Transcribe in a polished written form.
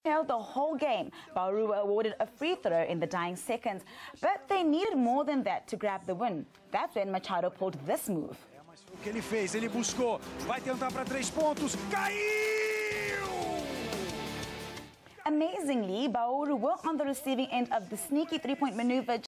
held the whole game. Bauru were awarded a free throw in the dying seconds, but they needed more than that to grab the win. That's when Machado pulled this move. O que ele fez? Ele buscou, vai tentar para 3 pontos, caiu! Amazingly, Bauru were on the receiving end of the sneaky three-point maneuver